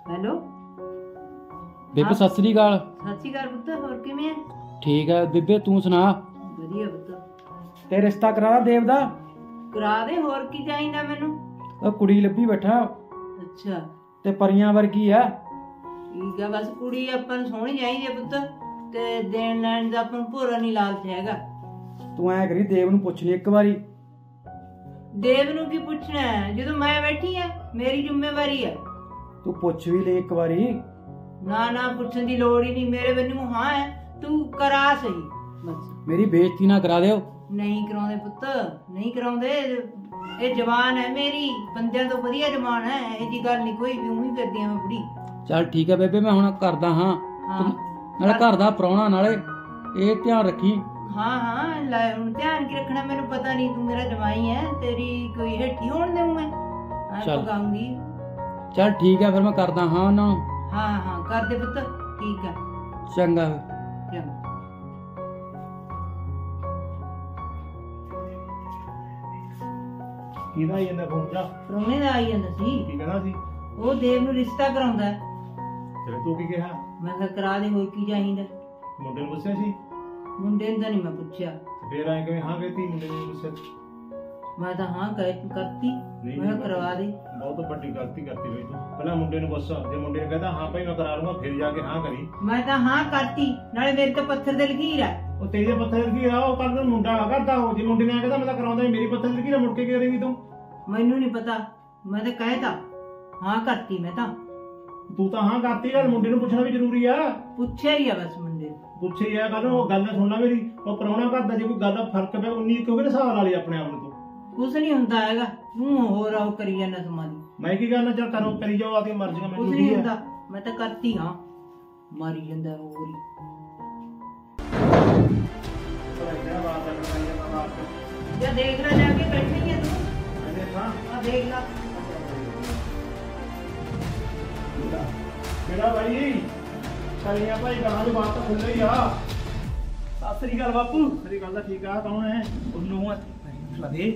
Hello बेबे सत श्री अकाल। सत श्री अकाल पुत्त, होर किवें है? ठीक है बेबे, तू सुना? वधिया पुत्त। ते रिश्ता करा देव दा? करा दे, होर की चाहीदा मैनू? ओ कुड़ी लब्भी बैठा अच्छा ते परियां वर्गी है। ठीक है, बस कुड़ी आपां नूं सोहणी चाहीदी है पुत्त, ते देण लैण दा आपां नूं भोरा नहीं लालच हैगा। तू ऐ करी देव नूं पुੱਛ ਲਈ ਇੱਕ ਵਾਰੀ। देव नूं की पुछना है, जदों मैं बैठी है मेरी जिम्मेवारी है। तू ਪੁੱਛ ਵੀ ਲੈ ਇੱਕ ਵਾਰੀ। ना ना पुछण दी लोड़ ही नहीं, मेरे बन्नू हाँ है, तू करा सही बस। मेरी बेइज्जती ना करा दियो। नहीं कराउंदे पुत्त, नहीं कराउंदे। ये जवान है मेरी, बंदियां तो वधिया जवान है, ਇਹ जी गल नहीं कोई भी उही करदी मैं बुढ़ी। चल ठीक है बेबे, मैं हुण करदा हां। हाँ नाले घर दा प्राहुणा, नाले ਇਹ ਧਿਆਨ ਰੱਖੀ। हाँ हाँ लै हुण ध्यान की रखना, मैनू पता नहीं तू मेरा जवाई है, तेरी कोई हेठी होण देऊं मैं चल। पकाऊंगी। चल ठीक है, फिर मैं करदा हां उन्हां नूं। हाँ हाँ कर दे पुत्त, ठीक है चंगा। चंगा। ਕਿਹਦਾ ਆਈ ਜਾਂਦਾ ਫੋਨ ਜਾ? ਪ੍ਰਾਹੁਣੇ ਦਾ ਆਈ ਜਾਂਦਾ ਸੀ, ਕੀ ਕਹਿੰਦਾ ਸੀ? ਉਹ ਦੇਵ ਨੂੰ ਰਿਸ਼ਤਾ ਕਰਾਉਂਦਾ ਹੈ। ਤੇ ਤੂੰ ਕੀ ਕਿਹਾ? ਮੈਂ ਕਿਹਾ ਕਰਾ ਦੇ, ਹੋਰ ਕੀ ਚਾਹੀਦਾ। ਮੁੰਡੇ ਨੂੰ ਪੁੱਛਿਆ ਸੀ? ਮੁੰਡੇ ਨੂੰ ਤਾਂ ਨਹੀਂ ਮੈਂ ਪੁੱਛਿਆ, ਫੇਰ ਆਏ ਕਿਵੇਂ ਹਾਂ ਕਹਤੀ? ਮੁੰਡੇ ਨੂੰ ਪੁੱਛਿਆ? ਮੈਂ ਤਾਂ ਹਾਂ ਕਰਤੀ, ਮੈਂ ਕਿਹਾ ਕਰਵਾ ਦੇ। ਬਹੁਤ ਵੱਡੀ ਗਲਤੀ ਕਰਤੀ ਬਈ ਤੂੰ। ਪਹਿਲਾਂ ਮੁੰਡੇ ਨੂੰ ਪੁੱਛ, ਜੇ ਮੁੰਡੇ ਨੇ ਕਹਿੰਦਾ ਹਾਂ ਭਾਈ ਮੈਂ ਕਰਾ ਲੂੰਗਾ, ਫਿਰ ਜਾ ਕੇ ਹਾਂ ਕਰੀ। ਮੈਂ ਤਾਂ ਹਾਂ ਕਰਤੀ, ਨਾਲੇ ਮੇਰੇ ਤੇ ਪੱਥਰ ਦੇ ਲਕੀਰ ਹੈ। ਉਹ ਤੇਰੇ ਪੱਥਰ ਦੀ ਆ, ਉਹ ਕੱਲ ਨੂੰ ਮੁੰਡਾ ਕਰਦਾ। ਉਹ ਜੇ ਮੁੰਡੇ ਨੇ ਕਹਿੰਦਾ ਮੈਂ ਤਾਂ ਕਰਾਉਂਦਾ, ਮੇਰੀ ਪੱਥਰ ਦੀ ਕੀ ਮੁੜ ਕੇ ਕਰੇਗੀ ਤੂੰ? ਮੈਨੂੰ ਨਹੀਂ ਪਤਾ, ਮੈਂ ਤਾਂ ਕਹਿਤਾ ਹਾਂ ਕਰਤੀ। ਮੈਂ ਤਾਂ ਤੂੰ ਤਾਂ ਹਾਂ ਕਰਤੀ, ਗੱਲ ਮੁੰਡੇ ਨੂੰ ਪੁੱਛਣਾ ਵੀ ਜ਼ਰੂਰੀ ਆ। ਪੁੱਛਿਆ ਹੀ ਆ ਬਸ ਮੁੰਡੇ ਨੂੰ। ਪੁੱਛੇ ਹੀ ਆ, ਕੱਲ ਨੂੰ ਉਹ ਗੱਲ ਸੁਣ ਲੈ ਮੇਰੀ। ਉਹ ਪ੍ਰਾਹੁਣਾ ਘਰ ਦਾ ਜੇ ਕੋਈ ਗੱਲ ਦਾ ਫਰਕ ਪਿਆ 19 ਕਿਉਂਕਿ ਨਾ ਹਿਸਾਬ ਲਾ ਲਈ ਆਪਣੇ ਆਪ ਨੂੰ ਤੂੰ। ਕੁਛ ਨਹੀਂ ਹੁੰਦਾ ਹੈਗਾ, ਤੂੰ ਹੋਰ ਆਉ ਕਰੀ ਜਾਂਦਾ ਸਮਾਂ ਦੀ। ਮੈਂ ਕੀ ਕਰਨਾ? ਚੱਲ ਕਰੋ, ਕਰੀ ਜਾਓ, ਆਦੀ ਮਰਜ਼ੀਆਂ। ਕੁਛ ਮੈਨੂੰ ਨਹੀਂ ਕੀ ਆ? ਹੁੰਦਾ, ਮੈਂ ਤਾਂ ਕਰਤੀ ਹਾਂ। ਮਾਰੀ ਜਾਂਦਾ ਹੋਰ ਹੀ। ਜਾਂ ਦੇਖ ਲੈ ਜਾ ਕੇ ਬੈਠੀ ਹੈ ਤੂੰ, ਆ ਦੇਖ ਲੈ। ਮੇਰਾ ਭਾਈ ਕਲੀਆਂ ਭਾਈ ਗਾਂ ਦੀ ਬਾਤ ਤਾਂ ਖੁੱਲ ਹੀ ਆ। ਸਤਿ ਸ੍ਰੀ ਅਕਾਲ ਬਾਪੂ। ਸਤਿ ਸ੍ਰੀ ਅਕਾਲ ਦਾ ਠੀਕ ਆ। ਕੌਣ ਹੈ? ਉਹਨੂੰ ਲਦੇ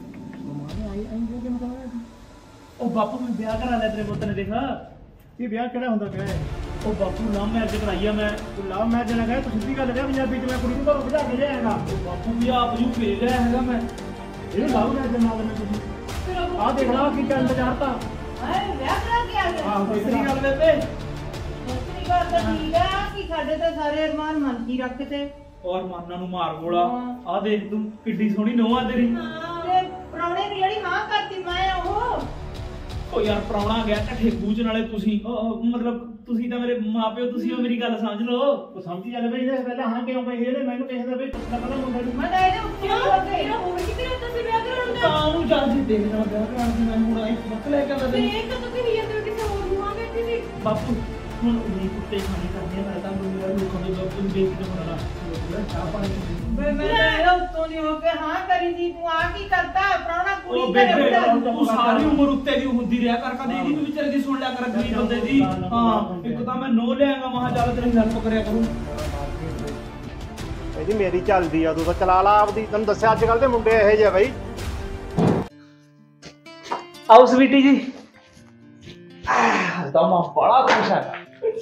ਉਹ ਬਾਪੂ ਮੈਂ ਵਿਆਹ ਕਰਾ ਲਿਆ ਤੇਰੇ ਪੁੱਤ ਨੇ। ਦੇਖਾ ਇਹ ਵਿਆਹ ਕਿਹੜਾ ਹੁੰਦਾ ਪਿਆ ਹੈ? ਉਹ ਬਾਪੂ ਲਵ ਮੈਰਿਜ ਕਰਾਈ ਆ ਮੈਂ। ਤੂੰ ਲਵ ਮੈਰਿਜ ਨਾ ਕਹੇ, ਤੂੰ ਸਿੱਧੀ ਗੱਲ ਕਹਿ ਪੰਜਾਬੀ ਚ। ਮੈਂ ਕੁੜੀ ਨੂੰ ਘਰੋਂ ਭਜਾ ਕੇ ਲਿਆਏਗਾ। ਉਹ ਬਾਪੂ ਵੀ ਆਪ ਨੂੰ ਭੇਜ ਲਿਆ ਹੈਗਾ ਮੈਂ। ਇਹ ਲਵ ਮੈਰਿਜ ਨਾਲ ਮੈਂ ਤੁਸੀਂ ਆਹ ਦੇਖ ਲਾ ਕੀ ਚੰਦ ਚਾੜਤਾ। ਹਾਏ ਵਿਆਹ ਕਰਾ ਕੇ ਆ ਗਿਆ। ਆਹ ਸਤਿ ਸ੍ਰੀ ਅਕਾਲ ਬੇਬੇ। ਦੂਸਰੀ ਗੱਲ ਤਾਂ ਠੀਕ ਆ ਕਿ ਸਾਡੇ ਤਾਂ ਸਾਰੇ ਅਰਮਾਨ ਮਨ ਕੀ ਰੱਖਤੇ। ਔਰ ਮਾਨਾ ਨੂੰ ਮਾਰ ਗੋਲਾ। ਆ ਦੇਖ ਤੂੰ ਕਿੱਡੀ ਸੋਹਣੀ ਨੋਹ ਆ ਤੇਰੀ। ਤੇ ਪ੍ਰਾਹੁਣੇ ਨੇ ਜਿਹੜੀ ਹਾਂ ਕਰਤੀ, ਮੈਂ ਉਹ ਯਾਰ ਪ੍ਰਾਹੁਣਾ ਗਿਆ ਢੱਠੇ ਖੂਚ। ਨਾਲੇ ਤੁਸੀਂ ਮਤਲਬ ਤੁਸੀਂ ਤਾਂ ਮੇਰੇ ਮਾਪਿਓ, ਤੁਸੀਂ ਉਹ ਮੇਰੀ ਗੱਲ ਸਮਝ ਲਓ। ਉਹ ਸਮਝੀ ਜਾਂਦੇ ਬਈ। ਇਹਨੇ ਪਹਿਲਾਂ ਹਾਂ ਕਿਉਂ ਕਹੀ? ਇਹਨੇ ਮੈਨੂੰ ਕਿਸੇ ਦਾ ਵੀ ਪੁੱਛਣਾ ਪਹਿਲਾਂ ਮੁੰਡੇ ਨੂੰ। ਮੈਂ ਤਾਂ ਇਹਦੇ ਉੱਤੇ ਹੋ ਗਈ ਨਾ, ਹੋਰ ਕਿਤੇ ਹੁੰਦਾ ਸੀ ਵਿਆਹ ਕਰਾਉਣ ਦਾ। ਤਾਂ ਉਹਨੂੰ ਜਦ ਸੀ ਦੇਖਣਾ ਵਿਆਹ ਕਰਾਉਣ ਦੀ। ਮੈਂ ਹੁਣ ਆਈ ਵਕਤ ਲੈ ਕੇ ਆਉਂਦਾ ਤੇ ਇਹ ਕਦੋਂ ਕਹੀ ਜਾਂਦੇ ਕਿਸੇ ਹੋਰ ਨੂੰ ਆ ਗਈ ਸੀ। ਬਾਪੂ ਹੁਣ ਉਨੀ ਕੁੱਤੇ ਖਾਣੀ ਕਰਨੀ ਆ। ਮੈਂ ਤਾਂ ਮੇਰਾ ਲੋਕਾਂ ਦੇ ਬਾਪੂ ਨੂੰ ਦੇਖ ਕੇ ਬਣਾਣਾ ਚਾਹ ਪਾਣੀ। ਵੇ ਮੈਂ ਤਾਂ ਇਹਦਾ ਉੱਤੋਂ ਦੀ ਹੋ ਕੇ ਹਾਂ ਕਰੀ ਸੀ, ਤੂੰ ਆ ਕੀ ਕਰਤਾ? ਪ੍ਰਾਹੁਣਾ ਉਹ ਕੁੜੀ ਬੇਬੇ ਕਰੇ ਤੂੰ ਸਾਰੀ ਉਮਰ ਉੱਤੇ ਦੀ ਹੁੰਦੀ ਰਿਹਾ ਕਰ। ਕਦੇ ਇਹਦੀ ਵੀ ਵਿਚਾਰੇ ਦੀ ਸੁਣ ਲਿਆ ਕਰ, ਗਰੀਬ ਬੰਦੇ ਦੀ। ਹਾਂ ਇੱਕ ਤਾਂ ਮੈਂ ਨੋ ਲਿਆਂਗਾ, ਮਹਾ ਚੱਲ ਤੇਰੀ ਹੈਲਪ ਕਰਿਆ ਕਰੂੰ। ਇਹਦੀ ਮੇਰੀ ਚੱਲਦੀ ਆ, ਤੂੰ ਤਾਂ ਚਲਾ ਲਾ ਆਪਦੀ। ਤੈਨੂੰ ਦੱਸਿਆ ਅੱਜ ਕੱਲ ਦੇ ਮੁੰਡੇ ਇਹੋ ਜਿਹੇ ਬਈ। आओ स्वीटी जी। ਤਾਂ ਮੈਂ ਬੜਾ ਖੁਸ਼ ਹਾਂ।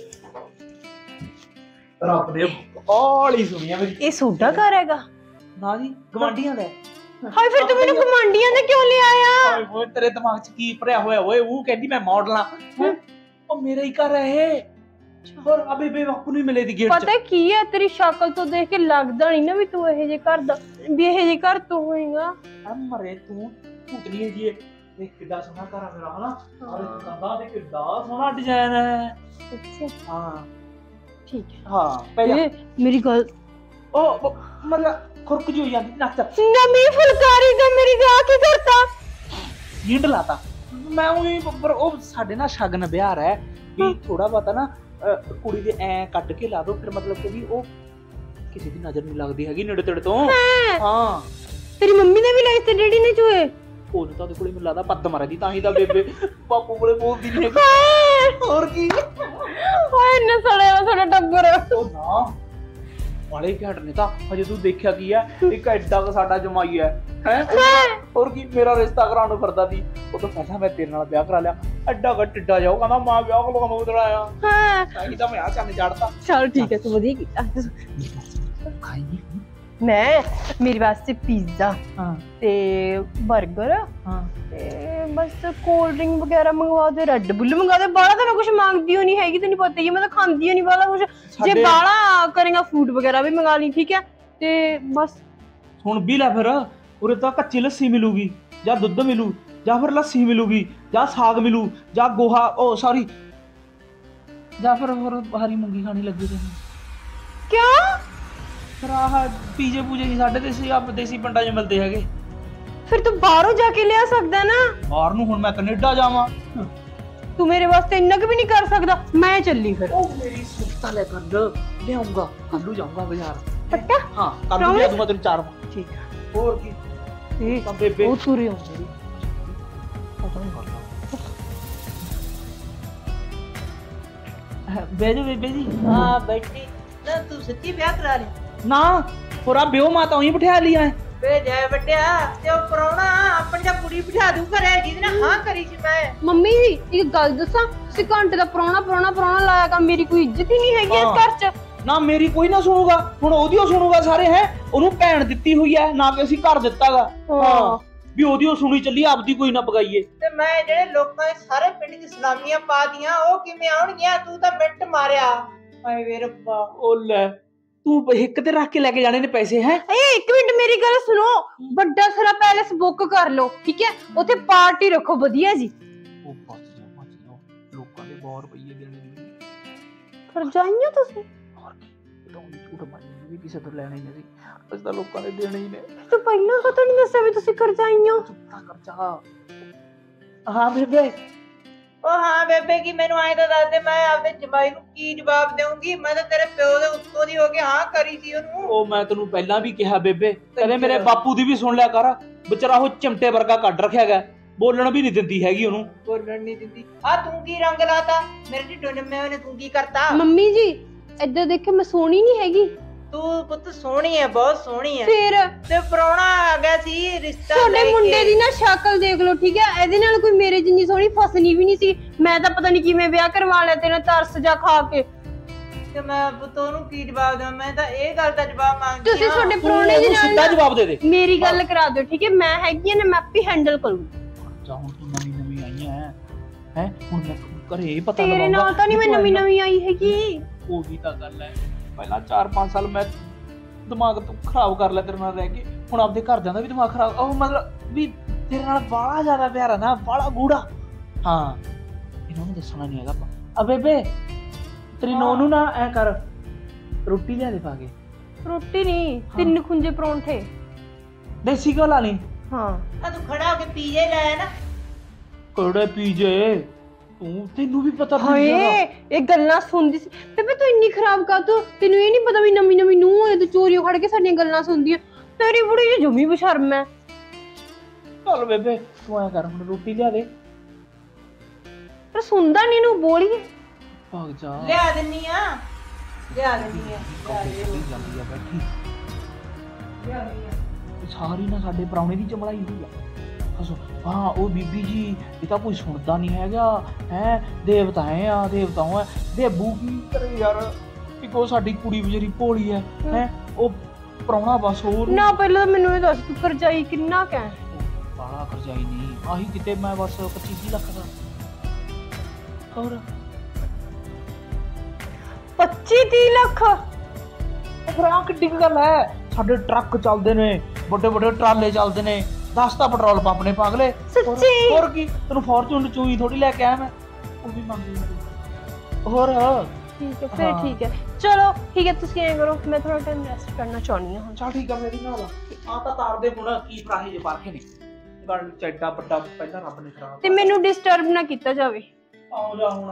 ਰੱਬ ਦੇ ਬੜੀ ਸੁਣੀਆਂ ਮੇਰੀ। ਇਹ ਸੋਡਾ ਘਰ ਹੈਗਾ? ਨਾ ਜੀ, ਗਵਾਂਢੀਆਂ ਦਾ। ਹਾਏ ਫਿਰ ਤੂੰ ਮੈਨੂੰ ਗਵਾਂਢੀਆਂ ਦੇ ਕਿਉਂ ਲੈ ਆਇਆ? ਓਏ ਹੋਏ, ਤੇਰੇ ਦਿਮਾਗ 'ਚ ਕੀ ਭਰਿਆ ਹੋਇਆ ਓਏ? ਉਹ ਕਹਿੰਦੀ ਮੈਂ ਮਾਡਲ ਆ। ਉਹ ਮੇਰਾ ਹੀ ਘਰ ਹੈ ਇਹ। ਹੋਰ ਅਬੇ ਬਾਪੂ ਨੂੰ ਮਿਲੇ ਦੀ ਗੇਟ 'ਚ। ਪਤਾ ਕੀ ਹੈ, ਤੇਰੀ ਸ਼ਕਲ ਤੋਂ ਦੇਖ ਕੇ ਲੱਗਦਾ ਨਹੀਂ ਨਾ ਵੀ ਤੂੰ ਇਹੋ ਜਿਹੇ ਘਰ ਦਾ, ਵੀ ਇਹੋ ਜਿਹੇ ਘਰ ਤੋਂ ਹੋਏਗਾ। ਮਰੇ ਤੂੰ ਭੂਤਨੀ ਹੈ ਜੀ। ਦੇਖ ਕਿੱਡਾ ਸੋਹਣਾ ਘਰ ਆ ਮੇਰਾ, ਹਨਾ? ਔਰ ਕੰਧਾਂ ਤੇ ਕਿੱਡਾ ਸੋਹਣਾ ਡਿਜ਼ਾਈਨ ਹੈ। ਅੱਛਾ ਹਾਂ ਠੀਕ ਹੈ। ਹਾਂ ਪਹਿਲਾਂ ਮੇਰੀ ਗੱਲ, ਉਹ ਮਤਲਬ ਖੁਰਕ ਜੀ ਹੋਈ ਜਾਂਦੀ ਨੱਚ। ਨਵੀਂ ਫੁਲਕਾਰੀ ਦਾ ਮੇਰੀ ਵਿਆਹ ਕੀ ਕਰਤਾ? ਹੀਟ ਲਾਤਾ ਮੈਂ ਉਹੀ। ਪਰ ਉਹ ਸਾਡੇ ਨਾਲ ਸ਼ਗਨ ਵਿਆਹ ਹੈ ਵੀ ਥੋੜਾ ਬਹੁਤਾ ਨਾ ਕੁੜੀ ਦੇ ਐ ਕੱਢ ਕੇ ਲਾ ਦੋ, ਫਿਰ ਮਤਲਬ ਕਿ ਵੀ ਉਹ ਕਿਸੇ ਦੀ ਨਜ਼ਰ ਨਹੀਂ ਲੱਗਦੀ ਹੈਗੀ ਨੇੜੇ ਤੇੜੇ ਤੋਂ। ਹਾਂ ਤੇਰੀ ਮੰਮੀ ਨੇ ਵੀ ਲਾਈ ਤੇ ਡੈਡੀ ਨੇ ਚੋਏ? ਉਹਨੂੰ ਤਾਂ ਉਹਦੇ ਕੋਲੇ ਮੈਨੂੰ ਲੱਗਦਾ ਪੱਦ ਮਾਰਦੀ, ਤਾਂ ਹੀ ਤਾਂ ਬੇਬੇ ਬਾਪੂ ਕੋਲੇ ਬੋਲਦੀ ਨਹੀਂ ਹੈਗੀ। ਹੋਰ ਕੀ ਓਏ ਇੰਨਾ ਸੜਿਆ ਸਾਡਾ ਟੱਬਰ। ਉਹ ਨਾ ਵਾਲੇ ਘੈਂਟ ਨੇ ਤਾਂ ਹਜੇ ਤੂੰ ਦੇਖਿਆ ਕੀ ਹੈ ਇੱਕ ਐਡਾ ਕ ਸਾਡਾ ਜਮਾਈ ਹੈ ਹੋਰ ਕੀ ਮੇਰਾ ਰਿਸ਼ਤਾ ਕਰਾਉਣ ਨੂੰ ਫਿਰਦਾ ਸੀ ਉਹ ਤੋਂ ਪਹਿਲਾਂ ਮੈਂ ਤੇਰੇ ਨਾਲ ਵਿਆਹ ਕਰਾ ਲਿਆ ਐਡਾ ਕ ਟਿੱਡਾ ਜਾਓ ਕਹਿੰਦਾ ਮਾਂ ਵਿਆਹ ਕੋਲ ਕੰਮ ਉਧਰ ਆਇਆ ਹਾਂ ਤਾਂ ਤਾਂ ਮੈਂ ਆ ਚੰਨ ਚੜਦਾ ਚਲ ਠੀਕ ਹੈ ਤੂੰ ਵਧੀਆ ਕੀਤਾ ਖਾਈ ਮੈਂ ਮੇਰੇ ਵਾਸਤੇ ਪੀਜ਼ਾ ਹਾਂ ਤੇ 버ਗਰ ਹਾਂ ਤੇ ਬਸ ਕੋਲਡ ਡਰਿੰਕ ਵਗੈਰਾ ਮੰਗਵਾ ਦੇ ਰੈੱਡ ਬੁੱਲ ਮੰਗਵਾ ਦੇ ਬਾਲਾ ਤਾਂ ਮੈਂ ਕੁਝ ਮੰਗਦੀ ਹੋ ਨਹੀਂ ਹੈਗੀ ਤੈਨੂੰ ਪਤਾ ਹੀ ਹੈ ਮੈਂ ਤਾਂ ਖਾਂਦੀ ਹੋ ਨਹੀਂ ਬਾਲਾ ਕੁਝ ਜੇ ਬਾਲਾ ਕਰੇਗਾ ਫੂਡ ਵਗੈਰਾ ਵੀ ਮੰਗਾ ਲਈ ਠੀਕ ਹੈ ਤੇ ਬਸ ਹੁਣ ਵੀ ਲੈ ਫਿਰ ਉਰੇ ਤਾਂ ਕੱਚੀ ਲੱਸੀ ਮਿਲੂਗੀ ਜਾਂ ਦੁੱਧ ਮਿਲੂ ਜਾਂ ਫਿਰ ਲੱਸੀ ਮਿਲੂਗੀ ਜਾਂ ਸਾਗ ਮਿਲੂ ਜਾਂ ਗੋਹਾ ਉਹ ਸੌਰੀ ਜਾਂ ਫਿਰ ਹੋਰ ਹਰੀ ਮੂੰਗੀ ਖਾਣੀ ਲੱਗੀ ਤੈਨੂੰ ਕਿਉਂ ਫਿਰ ਆਹ ਪੀਜੇ ਪੂਜੇ ਹੀ ਸਾਡੇ ਦੇਸੀ ਪਿੰਡਾਂ 'ਚ ਮਿਲਦੇ ਹੈਗੇ ਫਿਰ ਤੂੰ ਬਾਹਰੋਂ ਜਾ ਕੇ ਲਿਆ ਸਕਦਾ ਨਾ ਬਾਹਰ ਨੂੰ ਹੁਣ ਮੈਂ ਕੈਨੇਡਾ ਜਾਵਾਂ ਤੂੰ ਮੇਰੇ ਵਾਸਤੇ ਇੰਨਾ ਕੁ ਵੀ ਨਹੀਂ ਕਰ ਸਕਦਾ ਮੈਂ ਚੱਲੀ ਫਿਰ ਉਹ ਮੇਰੀ ਸੁੱਤਾ ਲੈ ਕਰ ਲਿਆਉਂਗਾ ਕੱਲੂ ਜਾਊਂਗਾ ਬਾਜ਼ਾਰ ਪੱਕਾ ਹਾਂ ਕੱਲੂ ਲਿਆ ਦੂੰਗਾ ਤੈਨੂੰ 4 ਠੀਕ ਆ ਹੋਰ ਕੀ ਇਹ ਤਾਂ ਬੇਬੇ ਉਹ ਤੁਰੇ ਆਉਂਦੇ ਪਤਾ ਨਹੀਂ ਕਰਦਾ ਬੇਜੋ ਬੇਬੇ ਜੀ ਹਾਂ ਬੈਠੀ ਨਾ ਤੂੰ ਸੱਚੀ ਵਿਆਹ ਕਰਾ ਲਿਆ ਨਾ ਹੋਰਾ ਬਿਓ ਮਾਤਾ ਉਹੀ ਬਿਠਾ ਲਿਆ ਹੈ ਵੇ ਜੈ ਵੱਡਿਆ ਤੇ ਉਹ ਪ੍ਰਾਹੁਣਾ ਆਪਣੀ ਦਾ ਕੁੜੀ ਬਿਠਾ ਦੂ ਘਰੇ ਜਿਹਦੇ ਨਾਲ ਹਾਂ ਕਰੀ ਸੀ ਮੈਂ ਮੰਮੀ ਜੀ ਇੱਕ ਗੱਲ ਦੱਸਾਂ ਤੁਸੀਂ ਘੰਟੇ ਦਾ ਪੁਰਾਣਾ ਲਾਇਆ ਕੰਮ ਮੇਰੀ ਕੋਈ ਇੱਜ਼ਤ ਹੀ ਨਹੀਂ ਹੈਗੀ ਇਸ ਘਰ 'ਚ ਨਾ ਮੇਰੀ ਕੋਈ ਨਾ ਸੁਣੂਗਾ ਹੁਣ ਉਹਦੀ ਸੁਣੂਗਾ ਸਾਰੇ ਹੈ ਉਹਨੂੰ ਭੈਣ ਦਿੱਤੀ ਹੋਈ ਹੈ ਨਾ ਕਿ ਅਸੀਂ ਘਰ ਦਿੱਤਾਗਾ ਹਾਂ ਵੀ ਉਹਦੀ ਸੁਣੀ ਚੱਲੀ ਆਪਦੀ ਕੋਈ ਨਾ ਪਗਾਈਏ ਤੇ ਮੈਂ ਜਿਹੜੇ ਲੋਕਾਂ ਦੇ ਸਾਰੇ ਪਿੰਡ ਦੀ ਸੁਨਾਮੀਆਂ ਪਾ ਦੀਆਂ ਉਹ ਕਿਵੇਂ ਆਉਣਗੀਆਂ ਤੂੰ ਤਾਂ ਮਿੰਟ ਮਾਰਿਆ ਹਾਏ ਵੇ ਰੱਬਾ ਉਹ ਲੈ ਤੂੰ ਹਿੱਕ ਤੇ ਰੱਖ ਕੇ ਲੈ ਕੇ ਜਾਣੇ ਨੇ ਪੈਸੇ ਹੈ ਏ ਇੱਕ ਮਿੰਟ ਮੇਰੀ ਗੱਲ ਸੁਣੋ ਵੱਡਾ ਸਾਰਾ ਪੈਲੇਸ ਬੁੱਕ ਕਰ ਲਓ ਠੀਕ ਹੈ ਉੱਥੇ ਪਾਰਟੀ ਰੱਖੋ ਵਧੀਆ ਜੀ ਉਹ ਬਚ ਜਾ ਲੋਕਾਂ ਦੇ ਬਹੁਤ ਰੁਪਈਏ ਦੇਣੇ ਨੇ ਕਰ ਜਾਈਓ ਤੁਸੀਂ ਹੋਰ ਕੀ ਤਾਂ ਝੂਠ ਮਾਰੀ ਵੀ ਕਿਸੇ ਤੋਂ ਲੈਣੇ ਨਹੀਂ ਸੀ ਅਸੀਂ ਤਾਂ ਲੋਕਾਂ ਦੇ ਦੇਣੇ ਹੀ ਨੇ ਤੂੰ ਪਹਿਲਾਂ ਕਦੋਂ ਨਹੀਂ ਦੱਸਿਆ ਵੀ ਤੁਸੀਂ ਕਰ ਜਾਈਓ ਚੁੱਪਾ ਕਰ ਜਾ ਹਾਂ ਬੇਬੇ ਉਹ ਹਾਂ ਬੇਬੇ ਕੀ ਮੈਨੂੰ ਐਂ ਤਾਂ ਦੱਸ ਦੇ ਮੈਂ ਆਪਦੇ ਜਮਾਈ ਨੂੰ ਕੀ ਜਵਾਬ ਦੇਵਾਂਗੀ ਮੈਂ ਤਾਂ ਤੇਰੇ ਪਿਓ ਦੇ ਉੱਤੋਂ ਦੀ ਹੋ ਕੇ ਹਾਂ ਕਰੀ ਸੀ ਉਹਨੂੰ ਉਹ ਮੈਂ ਤੈਨੂੰ ਪਹਿਲਾਂ ਵੀ ਕਿਹਾ ਬੇਬੇ ਕਦੇ ਮੇਰੇ ਬਾਪੂ ਦੀ ਵੀ ਸੁਣ ਲਿਆ ਕਰ ਵਿਚਾਰਾ ਉਹ ਚਿਮਟੇ ਵਰਗਾ ਕੱਢ ਰੱਖਿਆ ਗਿਆ ਬੋਲਣ ਵੀ ਨਹੀਂ ਦਿੰਦੀ ਹੈਗੀ ਉਹਨੂੰ ਬੋਲਣ ਨਹੀਂ ਦਿੰਦੀ ਆ ਤੂੰ ਕੀ ਰੰਗ ਲਾਤਾ ਮੇਰੇ ਢਿੱਡੋਂ ਜੰਮੇ ਹੋਏ ਨੇ ਤੂੰ ਕੀ ਕਰਤਾ ਮੰਮੀ ਜੀ ਇੱਧਰ ਦੇਖੇ ਮੈਂ ਸੋਹਣੀ ਨਹੀਂ ਹੈਗੀ ਤੂੰ ਪੁੱਤ ਸੋਹਣੀ ਹੈ ਬਹੁਤ ਸੋਹਣੀ ਹੈ ਫਿਰ ਤੇ ਪ੍ਰਾਹੁਣਾ ਆ ਗਿਆ ਸੀ ਰਿਸ਼ਤਾ ਤੁਹਾਡੇ ਮੁੰਡੇ ਦੀ ਨਾ ਸ਼ਕਲ ਦੇਖ ਲਓ ਠੀਕ ਹੈ ਇਹਦੇ ਨਾਲ ਕੋਈ ਮੇਰੇ ਜਿੰਨੀ ਸੋਹਣੀ ਫਸਣੀ ਵੀ ਨਹੀਂ ਸੀ ਮੈਂ ਤਾਂ ਪਤਾ ਨਹੀਂ ਕਿਵੇਂ ਵਿਆਹ ਕਰਵਾ ਲਿਆ ਤੇਰੇ ਤਰਸ ਜਾ ਖਾ ਕੇ ਤੇ ਮੈਂ ਪੁੱਤ ਉਹਨੂੰ ਕੀ ਜਵਾਬ ਦੇਵਾਂ ਮੈਂ ਤਾਂ ਇਹ ਗੱਲ ਦਾ ਜਵਾਬ ਮੰਗਦੀ ਤੁਸੀਂ ਹਾਂ ਤੁਹਾਡੇ ਪ੍ਰਾਹੁਣੇ ਦੇ ਨਾਲ ਸਿੱਧਾ ਜਵਾਬ ਦੇ ਦੇ ਮੇਰੀ ਗੱਲ ਕਰਾ ਦਿਓ ਠੀਕ ਹੈ ਮੈਂ ਹੈਗੀ ਨਾ ਮੈਂ ਆਪੇ ਹੈਂਡਲ ਕਰੂੰਗੀ ਜਾ ਹੁਣ ਤੂੰ ਨਵੀਂ ਆਈਆਂ ਹੈ ਹੁਣ ਮੈਂ ਘਰੇ ਪਤਾ ਤੇਰੇ ਨਾਲ ਤਾਂ ਨਹੀਂ ਮੈਂ ਨਵੀਂ ਆਈ ਹੈਗੀ ਉਹੀ ਤਾਂ ਗੱਲ ਹੈ ਪਹਿਲਾਂ 4-5 ਸਾਲ ਮੈਂ ਦਿਮਾਗ ਤੋਂ ਖਰਾਬ ਕਰ ਲਿਆ ਤੇਰੇ ਨਾਲ ਰਹਿ ਕੇ ਹੁਣ ਆਪਦੇ ਘਰਦਿਆਂ ਦਾ ਵੀ ਦਿਮਾਗ ਖਰਾਬ ਉਹ ਮਤਲਬ ਵੀ ਤੇਰੇ ਨਾਲ ਬਾਹਲਾ ਜ਼ਿਆਦਾ ਪਿਆਰ ਹੈ ਨਾ ਬਾਹਲਾ ਗੂੜਾ ਹਾਂ ਇਹਨਾਂ ਨੂੰ ਦੱਸਣਾ ਨਹੀਂ ਹੈਗਾ ਆ ਬੇਬੇ ਤੇਰੀ ਨੌਂ ਨੂੰ ਨਾ ਐ ਕਰ ਰੋਟੀ ਲਿਆ ਦੇ ਪਾ ਕੇ ਰੋਟੀ ਨਹੀਂ 3 ਖੁੰਝੇ ਪਰੌਂਠੇ ਦੇਸੀ ਘਿਓ ਲਾ ਲਈ ਹਾਂ ਆ ਤੂੰ ਖੜਾ ਹੋ ਕੇ ਪੀਜੇ ਲਾਇਆ ਨਾ ਕੋੜੇ ਪੀਜੇ ਤੈਨੂੰ ਵੀ ਪਤਾ ਹਾਏ ਇਹ ਗੱਲਾਂ ਸੁਣਦੀ ਸੀ ਬੇਬੇ ਤੂੰ ਇੰਨੀ ਖਰਾਬ ਕਰ ਤੈਨੂੰ ਇਹ ਨਹੀਂ ਪਤਾ ਵੀ ਨਵੀਂ ਨੂੰਹ ਹੋਏ ਤੂੰ ਚੋਰੀਓ ਖੜ ਕੇ ਸਾਡੀਆਂ ਗੱਲਾਂ ਸੁਣਦੀ ਹੈ ਤੇਰੀ ਬੁੜੀ ਜੀ ਜਮੀ ਬਸ਼ਰਮ ਹੈ ਚੱਲ ਬੇਬੇ ਤੂੰ ਐ ਕਰ ਹੁਣ ਰੋਟੀ ਲਿਆ ਦੇ ਪਰ ਸੁਣਦਾ ਨਹੀਂ ਨੂੰ ਬੋਲੀਏ ਭਾਗ ਜਾ ਲਿਆ ਦਿੰਨੀ ਆ ਲਿਆ ਦਿੰਨੀ ਆ ਜਾਂਦੀ ਆ ਬੈਠੀ ਸਾਰੀ ਨਾ ਸਾਡੇ ਪ੍ਰਾਹੁਣੇ ਦੀ ਚਮੜਾਈ ਹੋਈ ਆ ਹਸੋ ਹਾਂ ਉਹ ਬੀਬੀ ਜੀ ਇਹ ਤਾਂ ਕੋਈ ਸੁਣਦਾ ਨਹੀਂ ਹੈਗਾ ਹੈ ਦੇਵਤਾਏ ਆ ਦੇਵਤਾਂ ਦੇਬੂ ਕੀ ਕਰੇ ਯਾਰ ਇੱਕੋ ਸਾਡੀ ਕੁੜੀ ਵਿਚਾਰੀ ਭੋਲੀ ਹੈ ਉਹ ਪ੍ਰਾਹੁਣਾ ਬਸ ਹੋਰ ਨਾ ਪਹਿਲਾਂ ਤਾਂ ਮੈਨੂੰ ਇਹ ਦੱਸ ਤੂੰ ਕਰਜਾਈ ਕਿੰਨਾ ਕਹਿ ਬਾਲਾ ਕਰਜਾਈ ਨਹੀਂ ਆਹੀ ਕਿਤੇ ਮੈਂ ਬਸ 25 ਲੱਖ ਦਾ ਹੋਰ 25-30 ਲੱਖ ਫਰਾਂ ਕਿੱਡੀ ਗੱਲ ਹੈ ਸਾਡੇ ਟਰੱਕ ਚੱਲਦੇ ਨੇ ਵੱਡੇ ਟਰਾਲੇ ਚੱਲਦੇ ਨੇ 10 ਤਾਂ ਪੈਟਰੋਲ ਪੰਪ ਨੇ ਪਾਗਲੇ ਸੱਚੀ ਹੋਰ ਕੀ ਤੈਨੂੰ ਫੋਰਚੂਨ ਚੂਈ ਥੋੜੀ ਲੈ ਕੇ ਆਇਆ ਮੈਂ ਉਹ ਵੀ ਮੰਗਦੀ ਹੋਰ ਠੀਕ ਹੈ ਫਿਰ ਠੀਕ ਹੈ ਚਲੋ ਠੀਕ ਹੈ ਤੁਸੀਂ ਐਂ ਕਰੋ ਮੈਂ ਥੋੜਾ ਟਾਈਮ ਰੈਸਟ ਕਰਨਾ ਚਾਹੁੰਦੀ ਹਾਂ ਚੱਲ ਠੀਕ ਆ ਮੇਰੀ ਨਾਲ ਆ ਤਾਂ ਤਾਰ ਦੇ ਹੁਣ ਕੀ ਫਰਾਹੇ ਜੇ ਪਾਰਕੇ ਨੇ ਗੱਲ ਚੱਡਾ ਵੱਡਾ ਪਹਿਲਾਂ ਰੱਬ ਨੇ ਖਰਾਬ ਤੇ ਮੈਨੂੰ ਡਿਸਟਰਬ ਨਾ ਕੀਤਾ ਜਾਵੇ ਆਉ ਜਾ ਹੁਣ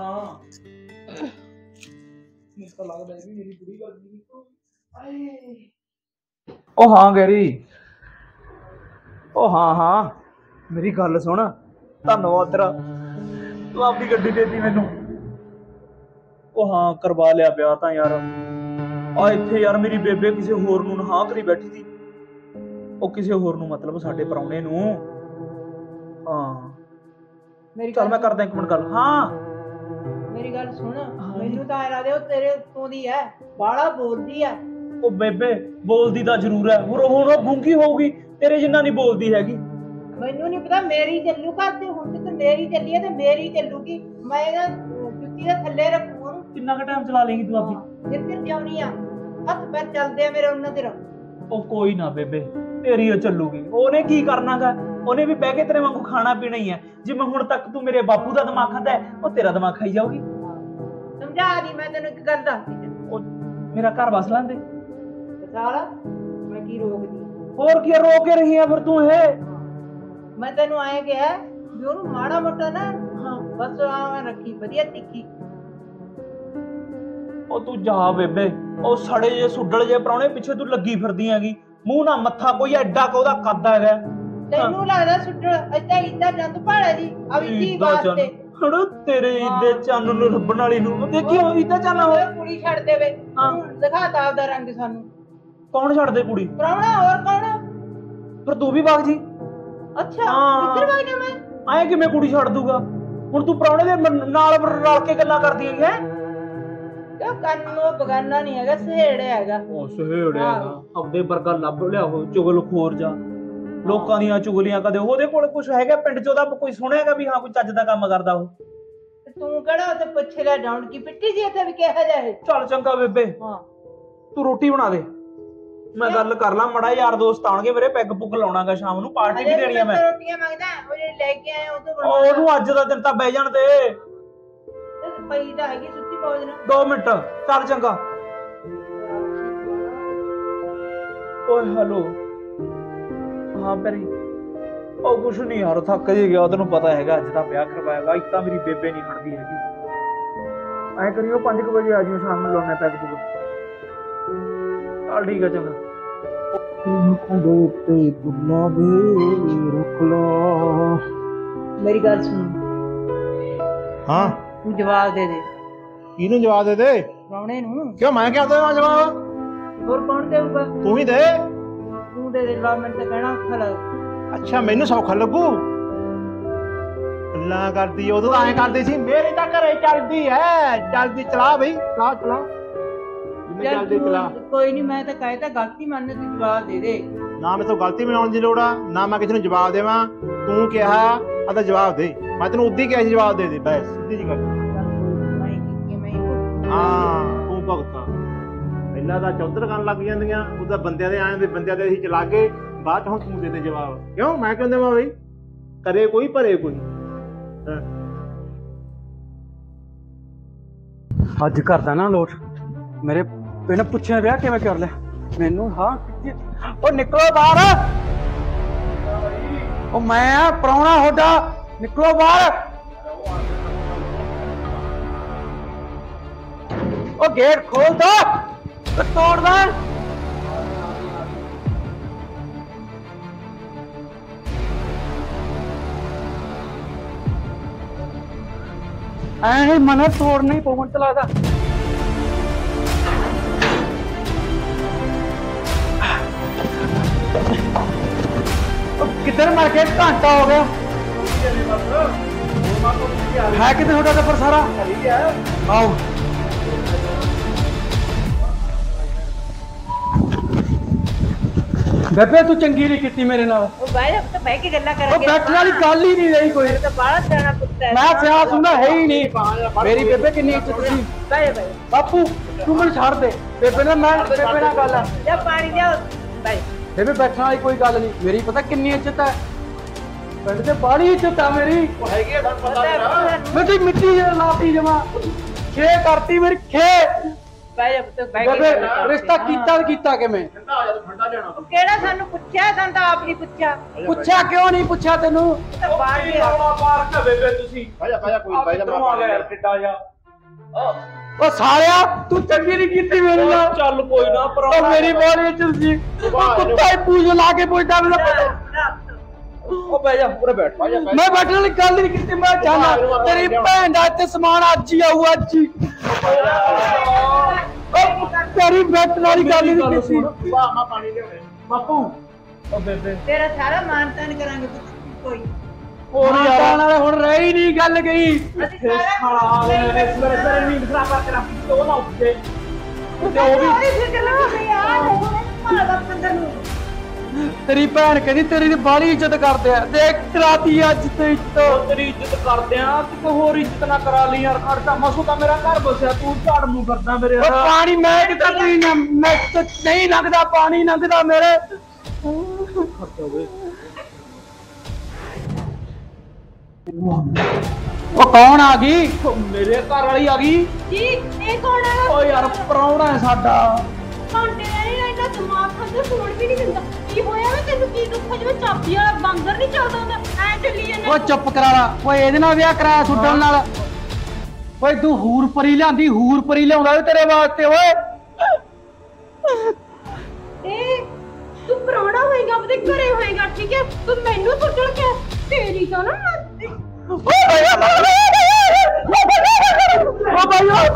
ਮੈਨੂੰ ਤਾਂ ਲੱਗਦਾ ਵੀ ਮੇਰੀ ਬੁੜੀ ਗੱਲ ਨਹੀਂ ਆਏ ਉਹ ਹਾਂ ਗੈਰੀ ਉਹ ਹਾਂ ਮੇਰੀ ਗੱਲ ਸੁਣ ਧੰਨਵਾਦ ਤੇਰਾ ਤੂੰ ਆਪਣੀ ਗੱਡੀ ਦੇਤੀ ਮੈਨੂੰ ਉਹ ਹਾਂ ਕਰਵਾ ਲਿਆ ਵਿਆਹ ਤਾਂ ਯਾਰ ਆ ਇੱਥੇ ਯਾਰ ਮੇਰੀ ਬੇਬੇ ਕਿਸੇ ਹੋਰ ਨੂੰ ਹਾਂ ਕਰੀ ਬੈਠੀ ਸੀ। ਉਹ ਕਿਸੇ ਹੋਰ ਨੂੰ ਮਤਲਬ ਸਾਡੇ ਪ੍ਰਾਹੁਣੇ ਨੂੰ। ਹਾਂ ਮੇਰੀ ਚੱਲ ਮੈਂ ਕਰਦਾ 1 ਮਿੰਟ ਗੱਲ। ਹਾਂ ਮੇਰੀ ਗੱਲ ਸੁਣ, ਮੈਨੂੰ ਤਾਂ ਐ ਲੱਗਦਾ ਉਹ ਤੇਰੇ ਉੱਤੋਂ ਦੀ ਐ, ਬਾਲਾ ਬੋਲਦੀ ਐ। ਉਹ ਬੇਬੇ ਬੋਲਦੀ ਤਾਂ ਜ਼ਰੂਰ ਹੈ, ਹੁਣ ਉਹ ਗੂੰਗੀ ਹੋਊਗੀ, ਤੇਰੇ ਜਿੰਨਾ ਨਹੀਂ ਬੋਲਦੀ ਹੈਗੀ। ਮੈਨੂੰ ਨਹੀਂ ਪਤਾ, ਮੇਰੀ ਚੱਲੂ ਕਰਦੇ ਹੁਣ ਤੇ ਮੇਰੀ ਚੱਲੀ ਐ ਤੇ ਮੇਰੀ ਚੱਲੂਗੀ। ਮੈਂ ਨਾ ਜੁੱਤੀ ਦੇ ਥੱਲੇ ਰੱਖੂ ਉਹਨੂੰ। ਕਿੰਨਾ ਕੁ ਟਾਈਮ ਚਲਾ ਲੇਂਗੀ ਤੂੰ ਆਪਦੀ? ਜਿੱਥੇ ਜਾਉਣੀ ਆ, ਹੱਥ ਪੈਰ ਚੱਲਦੇ ਆ ਮੇਰੇ ਉਹਨਾਂ ਦੇ ਰੱਖ। ਉਹ ਕੋਈ ਨਾ ਬੇਬੇ, ਤੇਰੀ ਉਹ ਚੱਲੂਗੀ। ਉਹਨੇ ਕੀ ਕਰਨਾਗਾ, ਉਹਨੇ ਵੀ ਬਹਿ ਕੇ ਤੇਰੇ ਵਾਂਗੂ ਖਾਣਾ ਪੀਣਾ ਹੀ ਹੈ। ਜਿਵੇਂ ਹੁਣ ਤੱਕ ਤੂੰ ਮੇਰੇ ਬਾਪੂ ਦਾ ਦਿਮਾਗ ਖਾਂਦਾ ਹੈ, ਉਹ ਤੇਰਾ ਦਿਮਾਗ ਖਾਈ ਜਾਊਗੀ। ਸਮਝਾ ਦੀ, ਮੈਂ ਤੈਨੂੰ ਇੱਕ ਗੱਲ ਦੱਸਦੀ। ਉਹ ਮੇਰਾ ਘਰ ਵਸ ਲੈਂਦੇ ਸਾਲਾ ਮੈਂ ਕੀ ਰੋਕਦੀ? ਹੋਰ ਕੀ ਰੋ ਕੇ ਰਹੀ ਆ ਫਿਰ ਤੂੰ? ਇਹ ਮੈਂ ਤੈਨੂੰ ਆਏ ਕਿਹਾ ਵੀ ਉਹਨੂੰ ਮਾੜਾ ਮੋਟਾ ਨਾ ਬਸ ਆ ਰੱਖੀ, ਵਧੀਆ ਤਿੱਖੀ। ਉਹ ਤੂੰ ਜਾ ਬੇਬੇ, ਉਹ ਸੜੇ ਜੇ ਸੁੱਡਲ ਜੇ ਪ੍ਰਾਹੁਣੇ ਪਿੱਛੇ ਤੂੰ ਲੱਗੀ ਫਿਰਦੀ ਹੈਗੀ। ਮੂੰਹ ਨਾ ਮੱਥਾ ਕੋਈ ਐਡਾ ਕੋ ਉਹਦਾ ਕੱਦ ਹੈਗਾ। ਤੈਨੂੰ ਲੱਗਦਾ ਸੁੱਟਣ ਇੱਦਾਂ ਜੰਦ ਭਾੜਾ ਜੀ ਅਵਿੱਤੀ ਵਾਸਤੇ। ਹਣ ਤੇਰੇ ਇੱਦੇ ਚੰਨ ਨੂੰ ਰੱਬਣ ਵਾਲੀ ਨੂੰ ਦੇਖਿਓ, ਇੱਦਾਂ ਚੰਨ ਹੋ ਕੁੜੀ ਛੱਡ ਦੇਵੇ। ਦਿਖਾਤਾ ਆਪਦਾ ਰੰਗ ਸਾਨੂੰ। ਕੌਣ ਛੱਡ ਦੇ ਕੁੜੀ? ਪ੍ਰਾਹੁਣਾ, ਹੋਰ ਕੌਣ? ਪਰ ਤੂੰ ਵੀ ਵਗ ਜੀ। ਅੱਛਾ ਕਿੱਧਰ ਵਗ ਜਾ ਮੈਂ? ਆਏ ਕਿਵੇਂ ਕੁੜੀ ਛੱਡ ਦੂਗਾ? ਹੁਣ ਤੂੰ ਪ੍ਰਾਹੁਣੇ ਦੇ ਨਾਲ ਰਲ ਕੇ ਗੱਲਾਂ ਕਰਦੀ ਹੈਗੀ ਹੈ। ਕਿਉਂ ਕੰਨੋਂ ਬਗਾਨਾ ਨਹੀਂ ਹੈਗਾ, ਸਹੇੜਿਆ ਹੈਗਾ। ਉਹ ਸਹੇੜਿਆ ਹੈਗਾ, ਆਪਦੇ ਵਰਗਾ ਲੱਭ ਲਿਆਓ ਚੁਗਲਖੋਰ ਜਾ। ਲੋਕਾਂ ਦੀਆਂ ਚੁਗਲੀਆਂ ਕਦੇ ਉਹਦੇ ਕੋਲ ਕੁਝ ਹੈਗਾ ਪਿੰਡ ਚ, ਉਹਦਾ ਕੋਈ ਸੁਣਿਆਗਾ ਵੀ ਹਾਂ ਕੋਈ ਚੱਜ ਦਾ ਕੰਮ ਕਰਦਾ ਉਹ? ਤੂੰ ਕਿਹੜਾ ਉੱਥੇ ਪੁੱਛ ਲੈ ਡਾਉਣ ਕੀ ਪਿੱਟੀ ਸੀ ਇੱਥੇ ਵੀ ਕਿਹਾ ਜਾਏ। ਚੱਲ ਚੰਗਾ ਬੇਬੇ, ਹਾਂ ਤੂੰ ਰੋਟੀ ਬਣਾ ਦੇ, ਮੈਂ ਗੱਲ ਕਰ ਲਾਂ। ਮੜਾ ਯਾਰ ਦੋਸਤ ਆਉਣਗੇ ਮੇਰੇ, ਪੈਗ ਪੁੱਗ ਲਾਉਣਾਗਾ ਸ਼ਾਮ ਨੂੰ, ਪਾਰਟੀ ਵੀ ਦੇਣੀ ਆ ਮੈਂ। ਰੋਟੀਆਂ ਮੰਗਦਾ ਉਹ ਜਿਹੜੇ ਲੈ ਕੇ ਆਏ ਉਹ ਤੋਂ ਉਹਨੂੰ ਅੱਜ ਦਾ ਦਿਨ ਤਾਂ ਬਹਿ ਜਾਣ ਦੇ। ਪਈ ਤਾਂ ਹੈਗੀ ਸੁੱਤੀ ਮੌਜ ਨਾਲ। 2 ਮਿੰਟ ਚੱਲ ਚੰਗਾ। ਓਏ ਹੈਲੋ, ਹਾਂ ਪਰੀ। ਉਹ ਕੁਛ ਨਹੀਂ ਯਾਰ, ਥੱਕ ਜੇ ਗਿਆ, ਤੈਨੂੰ ਪਤਾ ਹੈਗਾ ਅੱਜ ਤਾਂ ਵਿਆਹ ਕਰਵਾਏਗਾ। ਇੱਕ ਤਾਂ ਮੇਰੀ ਬੇਬੇ ਨਹੀਂ ਖੜਦੀ ਹੈਗੀ। ਐ ਕਰੀਓ 5 ਵਜੇ ਆ ਜਿਓ, ਸ਼ਾਮ ਨੂੰ ਲਾਉਣਾ ਪੈਗ ਪੁਗ। ਚੱਲ ਠੀਕ ਹੈ ਚੰਗਾ। ਮੇਰੀ ਗੱਲ ਸੁਣ, ਹਾਂ ਤੂੰ ਜਵਾਬ ਦੇ ਦੇ। ਕਿਹਨੂੰ ਜਵਾਬ ਦੇ ਦੇ? ਪ੍ਰਾਹੁਣੇ ਨੂੰ। ਕਿਉਂ ਮੈਂ ਕਿਹਾ ਦੇਵਾਂ ਜਵਾਬ? ਹੋਰ ਕੌਣ ਦੇਊਗਾ? ਤੂੰ ਹੀ ਦੇ। ਤੂੰ ਦੇ ਦੇ, ਲਾ ਮੈਨੂੰ ਤਾਂ ਕਹਿਣਾ ਔਖਾ ਲੱਗਦਾ। ਅੱਛਾ ਮੈਨੂੰ ਸੌਖਾ ਲੱਗੂ? ਗੱਲਾਂ ਕਰਦੀ, ਉਦੋਂ ਤਾਂ ਐਂ ਕਰਦੀ ਸੀ। ਮੇਰੀ ਤਾਂ ਘਰੇ ਚੱਲਦੀ ਐ, ਚੱਲਦੀ। ਚਲਾ ਬਈ, ਚਲਾ ਚਲਾ ਚੱਲਦੀ ਚਲਾ। ਕੋਈ ਨਹੀਂ, ਮੈਂ ਤਾਂ ਕਹੇ ਤਾਂ ਗਲਤੀ ਮੰਨ, ਤੂੰ ਜਵਾਬ ਦੇ ਦੇ। ਨਾ ਮੇਰੇ ਤੋਂ ਗਲਤੀ ਬਣਾਉਣ ਦੀ ਲੋੜ ਆ, ਨਾ ਮੈਂ ਕਿਸੇ ਨੂੰ ਜਵਾਬ ਦੇਵਾਂ। ਤੂੰ ਕਿਹਾ ਆਦਾ ਜਵਾਬ ਦੇ, ਮੈਂ ਤੈਨੂੰ ਉਦੋਂ ਹੀ ਕਿਹਾ ਸੀ ਜਵਾਬ ਦੇ ਦੇ, ਬਸ ਸਿੱਧੀ ਜੀ ਗੱਲ। ਹਾਂ ਤੂੰ ਭਗਤਾ ਪਹਿਲਾਂ ਤਾਂ ਚੌਧਰ ਕਰਨ ਲੱਗ ਜਾਂਦੀਆਂ, ਉਹਦਾ ਬੰਦਿਆਂ ਦੇ ਆਏ ਵੀ ਬੰਦਿਆਂ ਦੇ ਅਸੀਂ ਚਲਾ ਕੇ ਬਾਅਦ ਚ ਹੁਣ ਤੂੰ ਦੇ ਦੇ ਜਵਾਬ। ਕਿਉਂ ਮੈਂ ਕਹਿੰਦਾ ਵਾ ਬਈ ਕਰੇ ਕੋਈ ਭਰੇ ਕੋਈ। ਅੱਜ ਕਰਦਾ ਨਾ ਲੋਟ ਮੇਰੇ ਬਿਨ ਪੁੱਛਿਆ ਵਿਆਹ ਕਿਵੇਂ ਕਰ ਲਿਆ ਮੈਨੂੰ। ਹਾਂ ਉਹ ਨਿਕਲੋ ਬਾਹਰ, ਉਹ ਮੈਂ ਆ ਪ੍ਰਾਹੁਣਾ ਤੁਹਾਡਾ, ਨਿਕਲੋ ਬਾਹਰ। ਉਹ ਗੇਟ ਖੋਲ ਦੋ, ਤੋੜਦਾ। ਐ ਮਨ ਤੋੜਨਾ ਹੀ ਪਵਨ ਚਲਾਦਾ। किधर मर के घंटा हो गया है कितने छोटा टप्पर सारा आओ। बेबे तू चंगी नहीं की मेरे नाल। बह के गल्लां करांगे। बैठने वाली गल ही नहीं रही कोई। बाहर जाना पुੱਤ है। मैं सियास हूं ना, है ही नहीं। मेरी बेबे कितनी इज्जत थी। बापू तू मैं छाड़ दे बेबे ना, मैं बेबे ना गल है। जा पानी लिया भाई। बेबे बैठने वाली कोई गल नहीं, मेरी पता कितनी इज्जत है पिंड से, बड़ी इज्जत है मेरी। मैं मिट्टी लाती जमा खे करती मेरी खे। बेबे रिश्ता कीता कि मैं केड़ा सानू पुੱਛਿਆ, ਸਾਨੂੰ ਤਾਂ ਆਪ ਨਹੀਂ ਪੁੱਛਿਆ। ਪੁੱਛਿਆ ਕਿਉਂ ਨਹੀਂ ਪੁੱਛਿਆ ਤੈਨੂੰ? ਬਾਹਰ ਦੇ ਮਾਰਨਾ ਬੇਬੇ ਤੁਸੀਂ। ਭਾਜਾ ਭਾਜਾ ਕੋਈ ਭਾਜਾ ਮਾਰ ਯਾਰ ਕਿੱਡਾ ਜਾ। ਉਹ ਸਾਲਿਆ ਤੂੰ ਚੰਗੀ ਨਹੀਂ ਕੀਤੀ ਮੇਰੇ ਨਾਲ। ਚੱਲ ਕੋਈ ਨਾ, ਪਰ ਉਹ ਮੇਰੀ ਬੋਲੀ ਚੱਲ ਜੀ ਕੁੱਤਾ ਹੀ ਪੂਜ ਲਾ ਕੇ ਪੁੱਛਦਾ ਮੈਨੂੰ। ਉਹ ਬਹਿ ਜਾ, ਪੂਰੇ ਬੈਠ। ਮੈਂ ਬੈਠਣ ਵਾਲੀ ਗੱਲ ਨਹੀਂ ਕੀਤੀ, ਮੈਂ ਜਾਣਾ ਤੇਰੀ ਭੈਣ ਦਾ ਇੱਥੇ ਸਮਾਨ ਅੱਜ ਹੀ ਆਊ, ਅੱਜ ਹੀ। ਤੇਰੀ ਬੈਠਣ ਵਾਲੀ ਗੱਲ ਨਹੀਂ ਕੀਤੀ ਵਾਹ ਮਾ ਪਾਣੀ ਲਿਆਉਣੇ ਬਾਪੂ ਉਹ ਬੇਬੇ ਤੇਰਾ ਸਾਰਾ ਮਾਨ ਤਾਨ ਕਰਾਂਗੇ ਪੁੱਤ ਕੋਈ ਹੋਰ ਯਾਰ ਨਾਲੇ ਹੁਣ ਰਹਿ ਹੀ ਨਹੀਂ ਗੱਲ ਗਈ ਅਸੀਂ ਸਾਰਾ ਸਵੇਰੇ ਨੀਂਦ ਖਰਾਬ ਕਰਕੇ ਰੱਖ ਉਹ ਨਾ ਉੱਠੇ ਤੇ ਉਹ ਵੀ ਸਾਰੀ ਫਿਕਰ ਲੱਗੀ ਯਾਰ ਮਾਰਾ ਪੰਦਰ ਨੂੰ ਤੇਰੀ ਭੈਣ ਕਹਿੰਦੀ ਤੇਰੀ ਦੀ ਬਾਹਲੀ ਇੱਜ਼ਤ ਕਰਦੇ ਆ ਦੇਖ ਕਰਾਤੀ ਅੱਜ ਤੇ ਇੱਜ਼ਤ ਤੇਰੀ ਇੱਜ਼ਤ ਕਰਦੇ ਆ ਤੇ ਹੋਰ ਇੱਜ਼ਤ ਨਾ ਕਰਾ ਲਈ ਯਾਰ ਖੜਦਾ ਮਸੂ ਤਾਂ ਮੇਰਾ ਘਰ ਬਸਿਆ ਤੂੰ ਝਾੜ ਨੂੰ ਕਰਦਾ ਮੇਰੇ ਉਹ ਪਾਣੀ ਮੈਂ ਕਿੱਧਰ ਨਹੀਂ ਲੰਘਦਾ ਪਾਣੀ ਲੰਘਦਾ ਮੇਰੇ ਉਹ ਕੌਣ ਆ ਗਈ ਮੇਰੇ ਘਰ ਵਾਲੀ ਆ ਗਈ ਜੀ ਇਹ ਕੌਣ ਹੈ ਓ ਯਾਰ ਪ੍ਰਾਹੁਣਾ ਹੈ ਸਾਡਾ ਘੰਟੇ ਨਹੀਂ ਇੰਨਾ ਦਿਮਾਗ ਖਾਂਦਾ ਸੋਣ ਵੀ ਨਹੀਂ ਦਿੰਦਾ ਕੀ ਹੋਇਆ ਵੇ ਤੈਨੂੰ ਕੀ ਦੁੱਖ ਜਿਵੇਂ ਚਾਬੀ ਵਾਲਾ ਬਾਂਦਰ ਨਹੀਂ ਚੱਲਦਾ ਹੁੰਦਾ ਐ ਚੱਲੀ ਜਾਂਦਾ ਓਏ ਚੁੱਪ ਕਰਾ ਲਾ ਓਏ ਇਹਦੇ ਨਾਲ ਵਿਆਹ ਕਰਾਇਆ ਸੁੱਡਣ ਨਾਲ ਓਏ ਤੂੰ ਹੂਰ ਪਰੀ ਲਿਆਂਦੀ ਹੂਰ ਪਰੀ ਲਿਆਉਂਦਾ ਵੇ ਤੇਰੇ ਵਾਸਤੇ ਓਏ ਇਹ ਤੂੰ ਪ੍ਰਾਹੁਣਾ ਹੋਏਗਾ ਆਪਣੇ ਘਰੇ ਹੋਏਗਾ ਠੀਕ ਹੈ ਤੂੰ ਮੈਨੂੰ ਸੁੱਟਣ ਕੇ ਤੇਰੀ ਤਾਂ ਨਾ ਓ ਭਾਈ ਓਏ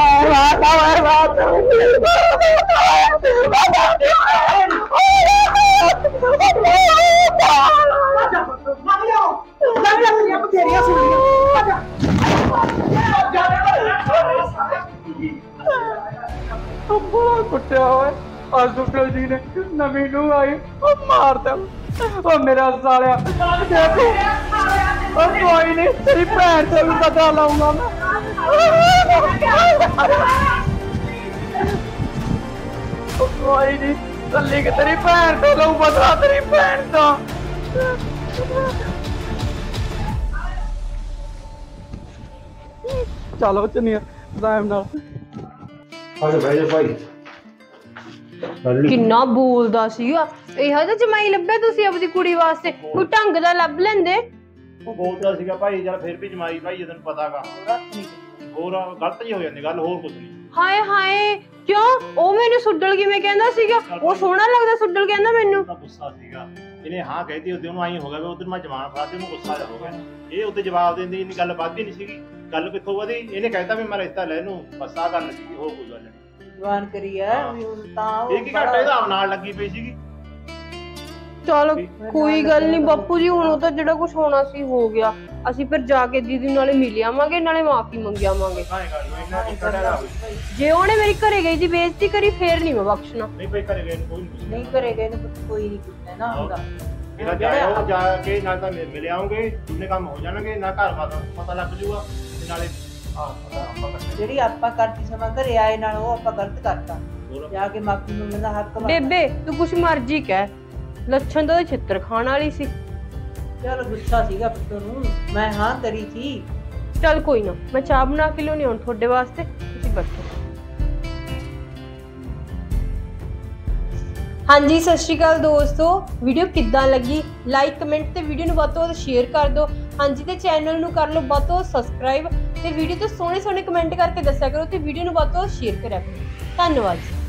ਬੜਾ ਕੁੱਟਿਆ ਓਏ ਆ ਸੁੱਟਲ ਜੀ ਨੇ ਨਵੀਂ ਨੂੰ ਆਈ ਉਹ ਮਾਰਦਾ ਓ ਮੇਰਾ ਸਾਲਿਆ ਦੇਖੋ ਓ ਕੋਈ ਨਹੀਂ ਤੇਰੀ ਭੈਣ ਤੇ ਵੀ ਪਤਾ ਲਾਉਂਗਾ ਮੈਂ ਓ ਕੋਈ ਨਹੀਂ ਚੱਲੀ ਕਿ ਤੇਰੀ ਭੈਣ ਤੇ ਲਾਉ ਪਤਾ ਤੇਰੀ ਭੈਣ ਤੋਂ ਚਲੋ ਚੰਨੀਆ ਟਾਈਮ ਨਾਲ ਆਜੋ ਭਾਈ ਜੀ ਭਾਈ ਕਿੰਨਾ ਬੋਲਦਾ ਸੀਗਾ ਇਹੋ ਜਿਹਾ ਜਮਾਈ ਲੱਭਿਆ ਤੁਸੀਂ ਆਪਣੀ ਕੁੜੀ ਵਾਸਤੇ ਕੋਈ ਢੰਗ ਦਾ ਲੱਭ ਲੈਂਦੇ ਉਹ ਬੋਲਦਾ ਸੀਗਾ ਭਾਈ ਯਾਰ ਫਿਰ ਵੀ ਜਮਾਈ ਭਾਈ ਜੇ ਤੈਨੂੰ ਪਤਾਗਾ ਹੋਰ ਗਲਤ ਜੀ ਹੋ ਜਾਂਦੀ ਗੱਲ ਹੋਰ ਕੁਝ ਨਹੀਂ ਹਾਏ ਹਾਏ ਕਿਉਂ ਉਹ ਮੈਨੂੰ ਸੁੱਡਲ ਕਿਵੇਂ ਕਹਿੰਦਾ ਸੀਗਾ ਉਹ ਸੋਹਣਾ ਲੱਗਦਾ ਸੁੱਡਲ ਕਹਿੰਦਾ ਮੈਨੂੰ ਤਾਂ ਗੁੱਸਾ ਸੀਗਾ ਇਹਨੇ ਹਾਂ ਕਹਿਤੀ ਉਹਦੇ ਉਹਨੂੰ ਆਈ ਹੋ ਗਿਆ ਵੀ ਉਧਰ ਮੈਂ ਜਵਾਨ ਫੜਾਤੀ ਉਹਨੂੰ ਗੁੱਸਾ ਜਾ ਹੋ ਗਿਆ ਇਹ ਉੱਤੇ ਜਵਾਬ ਦਿੰਦੀ ਇੰਨੀ ਗੱਲ ਵੱਧਦੀ ਨਹੀਂ ਸੀਗੀ ਗੱਲ ਕਿੱਥੋਂ ਵਧੀ ਇਹਨੇ ਕਹਿਤਾ ਵੀ ਮੈਂ ਰਿਸ਼ਤਾ ਲੈ ਇਹਨੂੰ ਬਸ ਆਹ ਗੱਲ ਸੀਗੀ ਹੋਰ ਕੋਈ ਗੱਲ ਨਹੀਂ ਜਵਾਨ ਕਰੀ ਆ ਵੀ ਹੁਣ ਤਾਂ ਇਹ ਕੀ ਘਾਟਾ ਇਹਦਾ ਨਾਲ ਲੱਗੀ ਪਈ ਸੀਗੀ ਚਲ ਕੋਈ ਗੱਲ ਨਹੀਂ ਬਾਪੂ ਜੀ ਹੁਣ ਉਹ ਤਾਂ ਜਿਹੜਾ ਕੁਝ ਹੋਣਾ ਸੀ ਹੋ ਗਿਆ ਅਸੀਂ ਫਿਰ ਜਾ ਕੇ ਦੀਦੀ ਨਾਲੇ ਮਿਲ ਆਵਾਂਗੇ ਨਾਲੇ ਮਾਫੀ ਮੰਗ ਆਵਾਂਗੇ ਜੇ ਉਹਨੇ ਮੇਰੀ ਘਰੇ ਗਈ ਦੀ ਬੇਇੱਜ਼ਤੀ ਕਰੀ ਫੇਰ ਨਹੀਂ ਮੈਂ ਬਖਸ਼ਣਾ ਨਹੀਂ ਭਾਈ ਘਰੇ ਗਏ ਨੂੰ ਕੋਈ ਨਹੀਂ ਨਹੀਂ ਕਰੇਗਾ ਇਹਨੂੰ ਕੋਈ ਨਹੀਂ ਕੁੱਟਣਾ ਨਾ ਹੁੰਦਾ ਇਹਦਾ ਜਾਇਓ ਜਾ ਕੇ ਨਾਲ ਤਾਂ ਮਿਲ ਆਉਂਗੇ ਦੂਨੇ ਕੰਮ ਹੋ ਜਾਣਗੇ ਨਾ ਘਰ ਦਾ ਪਤਾ ਲੱਗ ਜੂਗਾ ਤੇ ਨਾਲੇ ਆਪਾਂ ਕਰਦੇ ਜਿਹੜੀ ਆਪਾਂ ਕਰਤੀ ਸਮਾਂ ਘਰੇ ਆਏ ਨਾਲ ਉਹ ਆਪਾਂ ਗਲਤ ਕਰਤਾ ਜਾ ਕੇ ਮਾਫੀ ਮੰਗਣ ਦਾ ਹੱਕ ਬਣਦਾ। ਬੇਬੇ ਤੂੰ ਕੁਛ ਮਰਜ਼ੀ ਕਹਿ ਲੱਛਣ ਤਾਂ ਉਹਦੇ ਛਿੱਤਰ ਖਾਣ ਵਾਲੀ ਸੀ ਚੱਲ ਗੁੱਸਾ ਸੀਗਾ ਪੁੱਤ ਨੂੰ ਮੈਂ ਹਾਂ ਕਰੀ ਸੀ ਚੱਲ ਕੋਈ ਨਾ ਮੈਂ ਚਾਹ ਬਣਾ ਕੇ ਲਿਆਉਣੀ ਹੁਣ ਤੁਹਾਡੇ ਵਾਸਤੇ ਤੁਸੀਂ ਬੈਠੋ ਹਾਂਜੀ ਸਤਿ ਸ਼੍ਰੀ ਅਕਾਲ ਦੋਸਤੋ ਵੀਡੀਓ ਕਿੱਦਾਂ ਲੱਗੀ ਲਾਈਕ ਕਮੈਂਟ ਤੇ ਵੀਡੀਓ ਨੂੰ ਵੱਧ ਤੋਂ ਵੱਧ ਸ਼ੇਅਰ ਕਰ ਦਿਓ ਹਾਂਜੀ ਤੇ ਚੈਨਲ ਨੂੰ ਕਰ ਲਓ ਵੱਧ ਤੋਂ ਵੱਧ ਸਬਸਕ੍ਰਾਈਬ ਤੇ ਵੀਡੀਓ ਤੇ ਸੋਹਣੇ ਸੋਹਣੇ ਕਮੈਂਟ ਕਰਕੇ ਦੱਸਿਆ ਕਰੋ ਤੇ ਵੀਡੀਓ ਨੂੰ ਵੱਧ ਤੋਂ ਵੱਧ ਸ਼ੇਅਰ ਕਰਿਆ ਕਰੋ ਧੰਨਵਾਦ